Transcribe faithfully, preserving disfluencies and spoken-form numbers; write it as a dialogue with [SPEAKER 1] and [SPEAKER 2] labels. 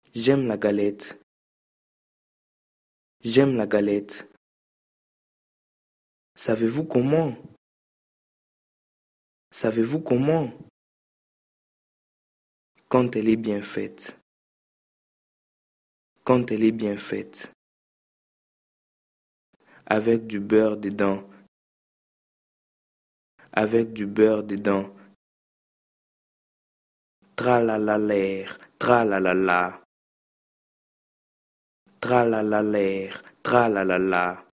[SPEAKER 1] J'aime la galette. J'aime la galette. Savez-vous comment? Savez-vous comment? Quand elle est bien faite. Quand elle est bien faite. Avec du beurre dedans. Avec du beurre dedans. Tralalalère, tralalala. Tralalalaire, tralalala.